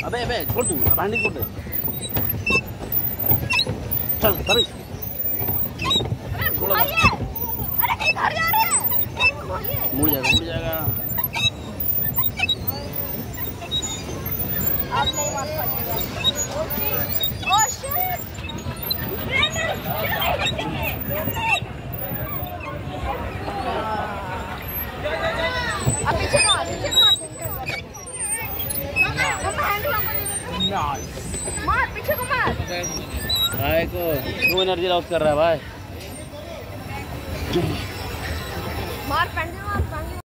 अबे अबे छोड़ तू हैंडल छोड़ दे चल तभी छोड़ अरे कहीं घर जा रहे हैं मुड़ जाएगा अब नहीं मार पाएगा ओह शिट अब पीछे को मार पीछे को मार भाई को क्यों एनर्जी लॉस कर रहा है भाई मार पेंडल